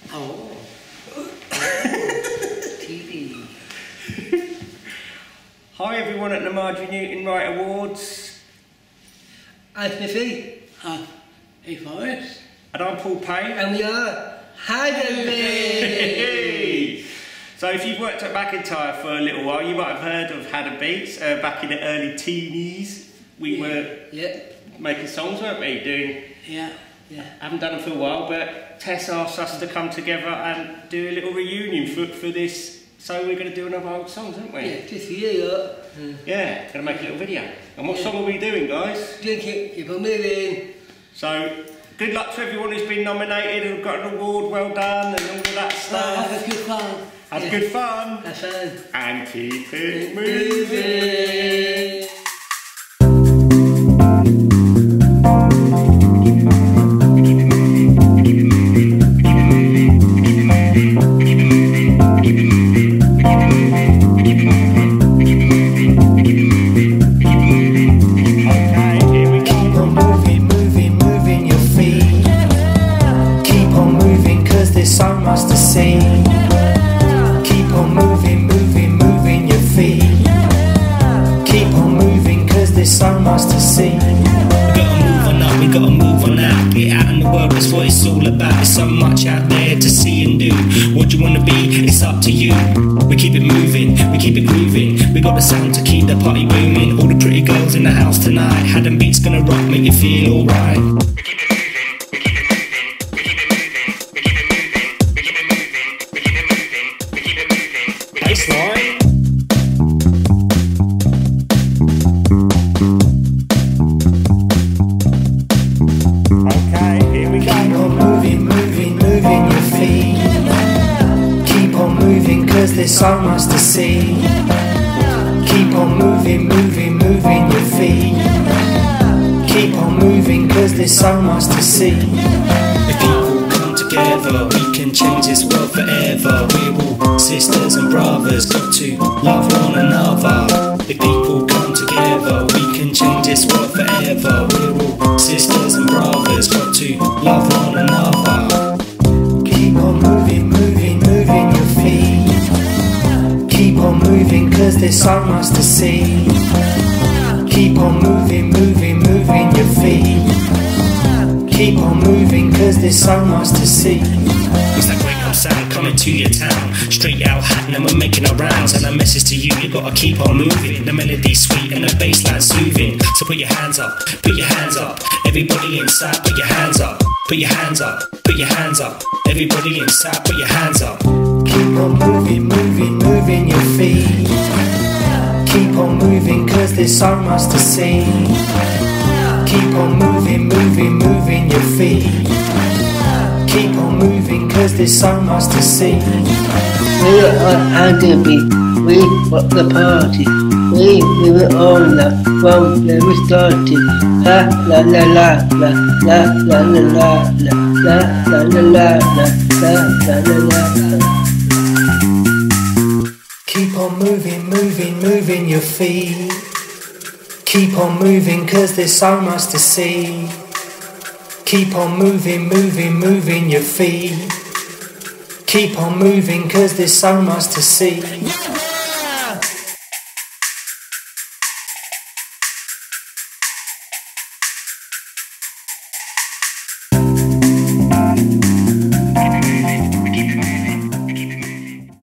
Oh. TV. Hi everyone at the Marjorie Newton Wright Awards. I'm Smithy. Hey Forrest. And I'm Paul Payne. And we are Hadderbeats. So if you've worked at McIntyre for a little while, you might have heard of Hadderbeats. Back in the early teenies, we were making songs, weren't we? Haven't done them for a while, but Tess asked us to come together and do a little reunion for this. So we're going to do another old songs, aren't we? Yeah, just for you lot. Yeah, going to make a little video. And what song are we doing, guys? Keep on moving. So, good luck to everyone who's been nominated and got an award, well done, and all of that stuff. Have a good fun. Have good fun. Have fun. And keep it moving. So much to see. Keep on moving, moving, moving your feet. Keep on moving, cause there's so much to see. We gotta move on up, we gotta move on out. Get out in the world, that's what it's all about. There's so much out there to see and do. What you wanna be, it's up to you. We keep it moving, we keep it grooving. We got the sound to keep the party booming. All the pretty girls in the house tonight. Hadderbeats gonna rock, make you feel alright. Cause there's so much to see. Keep on moving, moving, moving your feet. Keep on moving, cause there's so much to see. If people come together, we can change this world forever. We're all sisters and brothers, got to love one another. If people come together, we can change this world forever. We're all sisters and brothers, got to love one another. Keep on moving, moving, moving your feet. Keep on moving, cause there's so much to see. Keep on moving, moving, moving your feet. Keep on moving, cause there's so much to see. It's that great old sound coming to your town. Straight out Hatton, we're making our rounds. And a message to you, you gotta keep on moving. The melody's sweet and the bassline soothing. So put your hands up, put your hands up. Everybody inside, put your hands up. Put your hands up, put your hands up. Everybody inside, put your hands up. Keep on moving, moving, moving your feet. Keep on moving, cause there's so much to see. Keep on moving, moving, moving your feet. Keep on moving, cause there's so much to see. We are Hadderbeats. We rock the party. We were on that from where we started. La la la la la la la la la la la la la la la la. Keep on moving, moving, moving your feet. Keep on moving, cause there's so much to see. Keep on moving, moving, moving your feet. Keep on moving, cause there's so much to see.